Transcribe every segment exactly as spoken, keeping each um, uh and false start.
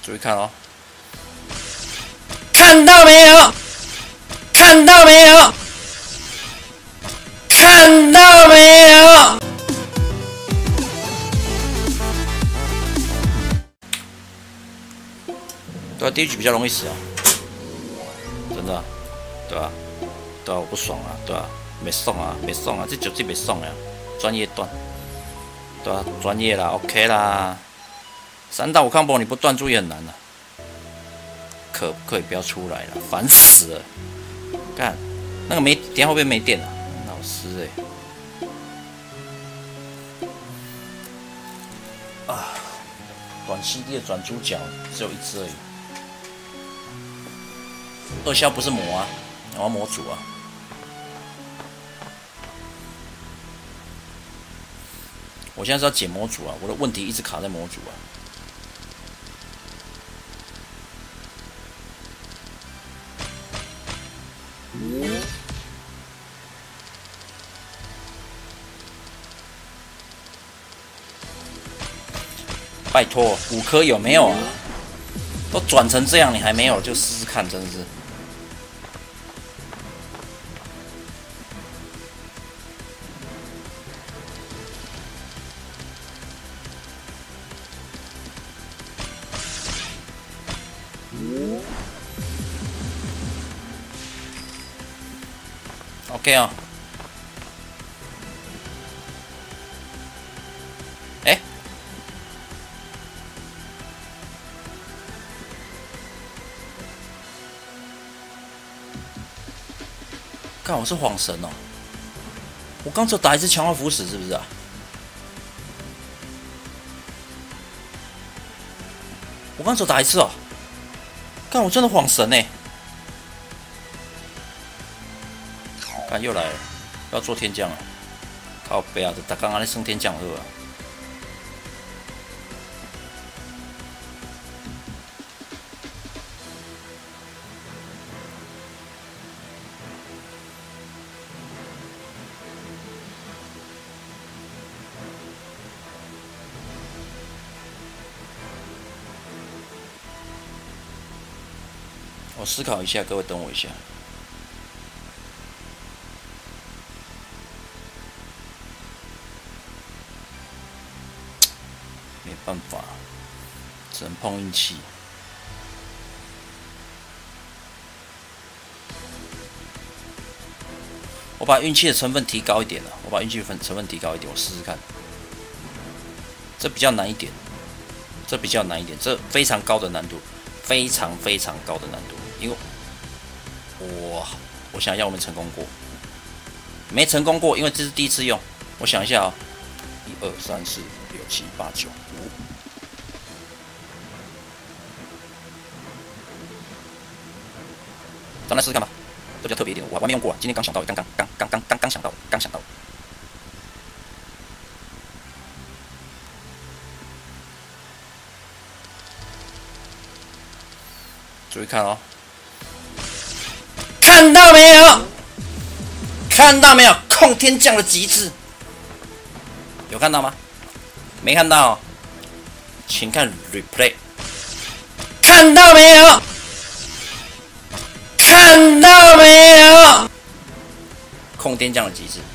注意看哦，看到没有？看到没有？看到没有？对啊，第一局比较容易死啊，真的、啊，对吧、啊？对啊，我不爽啊，对啊，没送啊，没送啊，这酒这没送啊，专业段，对啊，专业啦 ，OK 啦，三到五康博你不断注意很难啊，可不可以不要出来了？烦死了！干，那个没，等下会不会没电啊？老师哎、欸，啊，短系列转猪脚只有一只而已。二销不是模啊，我要模组啊。我现在是要解模组啊，我的问题一直卡在模组啊。拜托，五颗有没有啊？都转成这样，你还没有，就试试看，真的是。OK 啊、哦。哎、欸。看我是晃神哦，我刚只打一次强化腐蚀，是不是啊？我刚只打一次哦，看我真的晃神哎！看又来了，要做天降了，靠北啊！他刚刚在升天降是吧？我思考一下，各位等我一下。没办法，只能碰运气。我把运气的成分提高一点了，我把运气的成分提高一点，我试试看。这比较难一点，这比较难一点，这非常高的难度，非常非常高的难度。因为我我想一下，我没成功过，没成功过，因为这是第一次用。我想一下啊、哦，一二三四六七八九五，咱来试试看吧。这比较特别一点，我还没用过啊，今天刚想到，刚刚刚刚刚刚刚想到，刚想到。注意看哦。看到没有？看到没有？控天降的极致，有看到吗？没看到、哦，请看 replay。看到没有？看到没有？控天降的极致。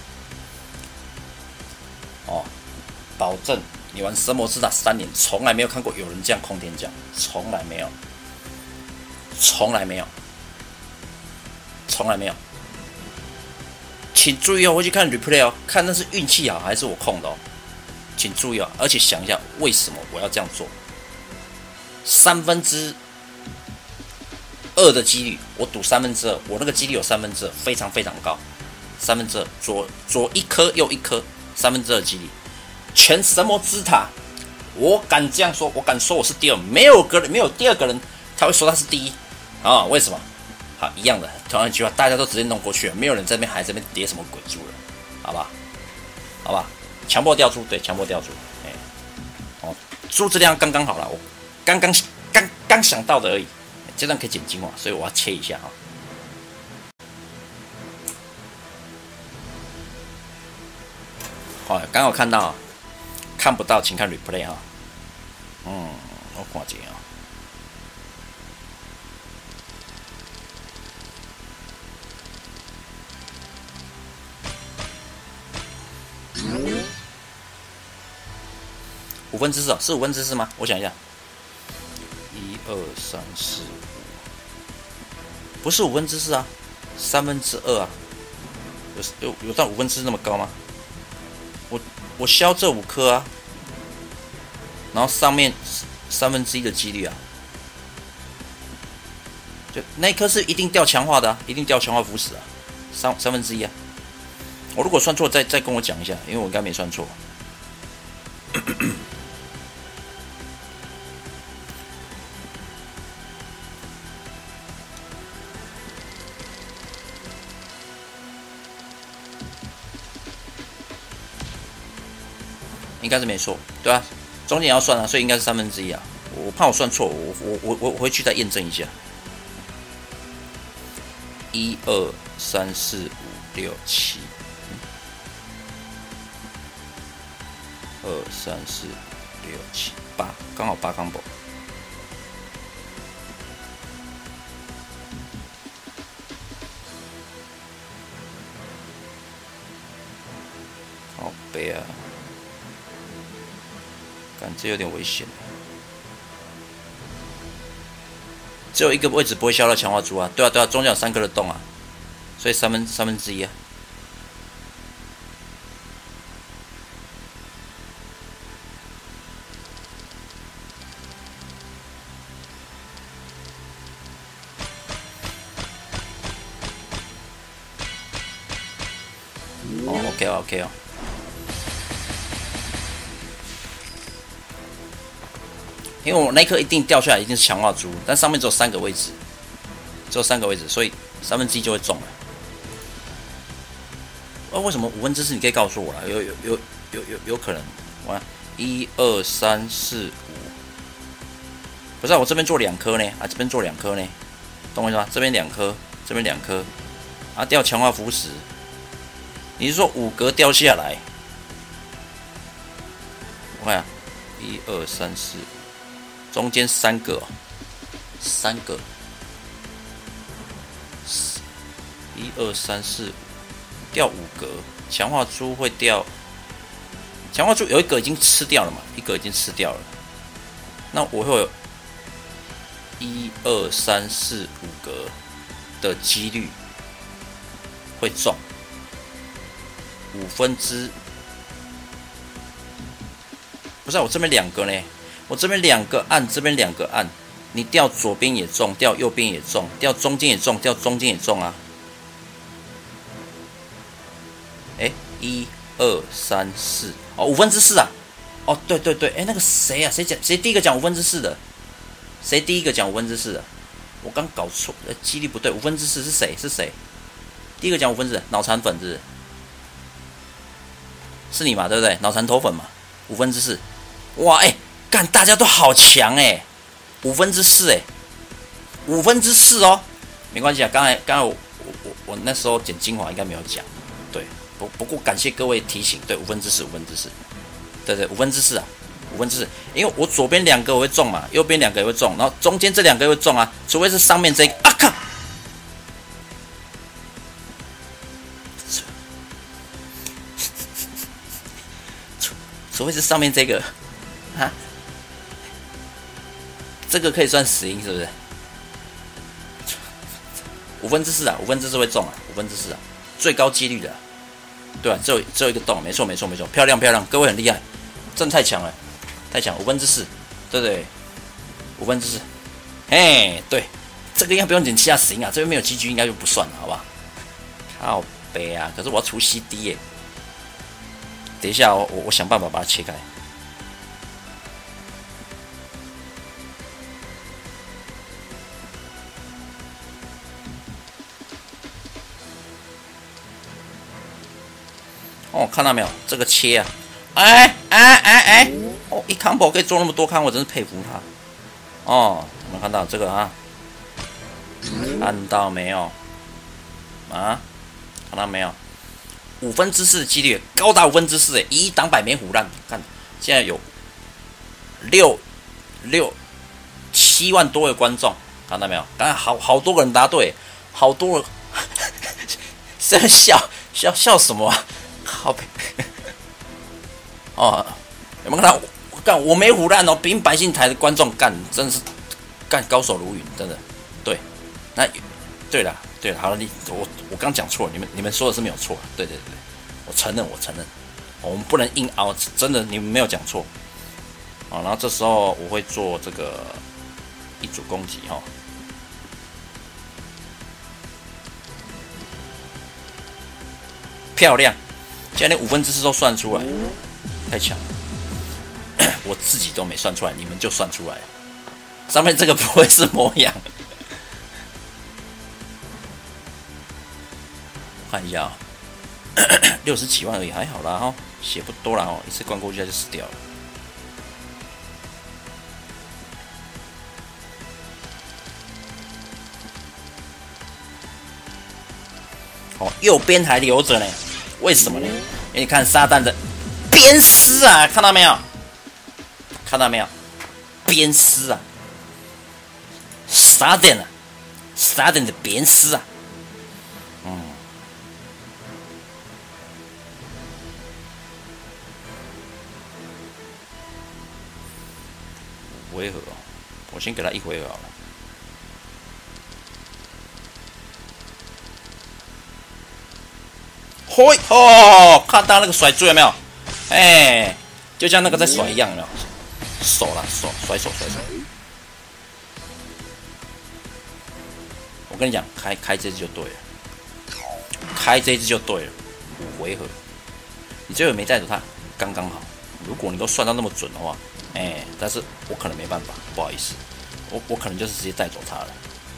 哦，保证你玩神魔之塔三年，从来没有看过有人这样控天降，从来没有，从来没有。从来没有，请注意哦，回去看 replay 哦，看那是运气好还是我控的哦，请注意哦，而且想一下为什么我要这样做。三分之二的几率，我赌三分之二，我那个几率有三分之二，非常非常高，三分之二，左左一颗右一颗，三分之二的几率，全神魔之塔，我敢这样说，我敢说我是第二，没有个人，没有第二个人他会说他是第一啊？为什么？好，一样的，同样一句话，大家都直接弄过去了，没有人在那边还在那边叠什么鬼珠了，好吧？好吧，强迫掉珠，对，强迫掉珠，哎、欸，哦，珠质量刚刚好了，我刚刚刚刚想到的而已，这段可以剪精华，所以我要切一下哈。好，刚好看到，看不到请看 replay 哈。嗯，我看一下啊。 五分之四哦，是五分之四吗？我想一下，一二三四五，不是五分之四啊，三分之二啊，有有有到五分之四那么高吗？我我削这五颗啊，然后上面三分之一的几率啊，就那一颗是一定掉强化的啊，一定掉强化腐蚀啊，三三分之一啊。我如果算错，再再跟我讲一下，因为我应该没算错。应该是没错，对啊，中间也要算啊，所以应该是三分之一啊。我怕我算错，我我我我回去再验证一下。一二三四五六七，二三四五六七八，刚好八 combo。好悲啊！感觉有点危险。只有一个位置不会消到强化珠啊，对啊对啊，中间有三颗的洞啊，所以三分三分之一啊。哦 ，OK 哦 ，OK 哦。因为我那颗一定掉下来，一定是强化珠，但上面只有三个位置，只有三个位置，所以三分之一就会中了。啊，为什么五分之四？你可以告诉我啦，有有有有有有可能，我一二三四五，不是、啊、我这边做两颗呢，啊这边做两颗呢，懂我意思吗？这边两颗，这边两颗，啊掉强化腐蚀，你是说五格掉下来？我看啊，一二三四。中间三个、哦，三个，一二三四五，掉五格，强化珠会掉，强化珠有一个已经吃掉了嘛，一个已经吃掉了，那我会有一二三四五格的几率会中，五分之，不是、啊、我这边两个呢。我这边两个按，这边两个按，你掉左边也中，掉右边也中，掉中间也中，掉中间也中啊！哎，一二三四，哦，五分之四啊！哦，对对对，哎，那个谁啊？谁讲？谁第一个讲五分之四的？谁第一个讲五分之四的？我刚搞错，呃，几率不对，五分之四是谁？是谁？第一个讲五分之四，脑残粉是不是？是你嘛？对不对？脑残头粉嘛？五分之四，哇，哎！干，大家都好强哎、欸，五分之四哎，五分之四哦，没关系啊。刚才刚才我我我我那时候剪精华应该没有讲，对，不不过感谢各位提醒，对，五分之四，五分之四，对对，五分之四啊，五分之四，因为我左边两个我会中嘛，右边两个也会中，然后中间这两个会中啊，除非是上面这个啊靠，除除非是上面这个啊。这个可以算死因是不是？五分之四啊，五分之四会中啊，五分之四啊，最高几率的、啊，对啊，只有只有一个洞，没错没错没错，漂亮漂亮，各位很厉害，真的太强了，太强，五分之四，对对，五分之四，嘿，对，这个应该不用减其他死因啊，这边没有 G G 应该就不算了，好不好？靠北啊，可是我要除 C D 耶，等一下我我我想办法把它切开。哦，看到没有？这个切啊，哎哎哎哎，哦，一 combo 可以做那么多康，我真是佩服他。哦，有没有看到这个啊？看到没有？啊？看到没有？五分之四的几率高达五分之四，哎，一挡百没虎烂。看，现在有六六七万多的观众，看到没有？刚才好好多个人答对，好多人在笑笑笑什么、啊？靠北哦，有没有看到干我没胡乱哦，平百姓台的观众干真是干高手如云，真的。对，那对了对了，好了，你我我刚讲错了，你们你们说的是没有错，对对对，我承认我承认，我们不能硬凹，真的你们没有讲错。好，然后这时候我会做这个一组攻击哈。漂亮，竟然连五分之四都算出来，太强了！我自己都没算出来，你们就算出来了。上面这个不会是模样？我看一下啊、哦，六十几万而已，还好啦哈，血不多啦哦，一次灌过去他就死掉了。哦，右边还留着呢，为什么呢？因为你看撒旦的鞭尸啊，看到没有？看到没有？鞭尸啊，撒旦啊，撒旦的鞭尸啊，嗯，回合哦，我先给他一回合好了。嘿哦，看到那个甩珠有没有？哎，就像那个在甩一样，有没有？手啦，手甩手甩手。我跟你讲，开开这只就对了，开这只就对了，五回合。你最后没带走它，刚刚好。如果你都算到那么准的话，哎，但是我可能没办法，不好意思，我我可能就是直接带走它了。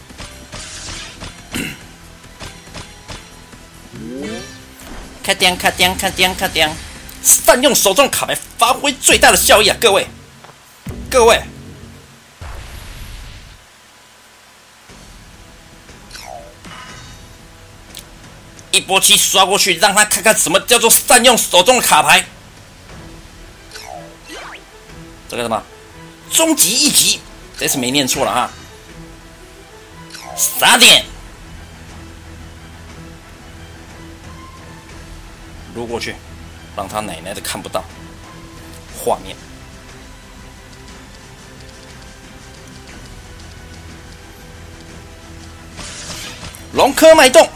开颠开颠开颠开颠，善用手中卡牌，发挥最大的效益啊！各位，各位，一波七刷过去，让他看看什么叫做善用手中的卡牌。这个什么终极一击，这次没念错了哈。撒点。撸过去，让他奶奶的看不到画面。龙科脉动。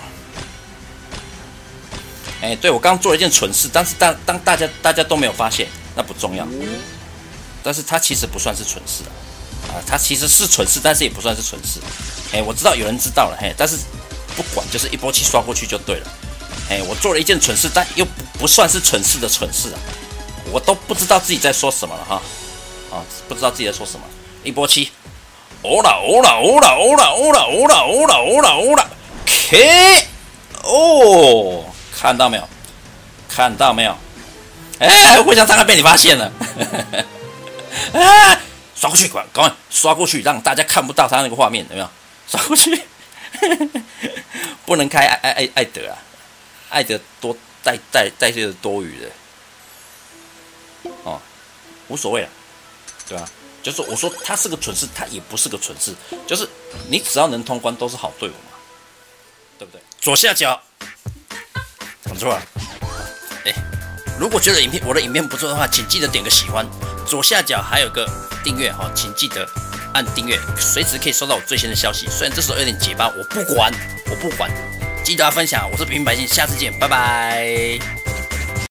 哎，对，我刚做了一件蠢事，但是当当大家大家都没有发现，那不重要。但是它其实不算是蠢事啊，啊，它其实是蠢事，但是也不算是蠢事。哎，我知道有人知道了，嘿，但是不管，就是一波气刷过去就对了。哎，我做了一件蠢事，但又不不算是蠢事的蠢事啊！我都不知道自己在说什么了哈，啊，不知道自己在说什么。一波七，欧啦欧啦欧啦欧啦欧啦欧啦欧啦欧啦欧啦 ，K， 哦，看到没有？看到没有？哎，互相伤害被你发现了，啊，刷过去，赶快刷过去，让大家看不到他那个画面，有没有？刷过去，不能开艾艾艾德啊！爱的多带带带些的多余的，哦，无所谓了，对吧、啊？就是我说他是个蠢事，他也不是个蠢事，就是你只要能通关都是好队伍嘛，对不对？左下角，讲错了，哎，如果觉得影片我的影片不错的话，请记得点个喜欢，左下角还有个订阅哈，请记得按订阅，随时可以收到我最新的消息。虽然这时候有点结巴，我不管，我不管。记得要分享，我是平民百姓，下次见，拜拜。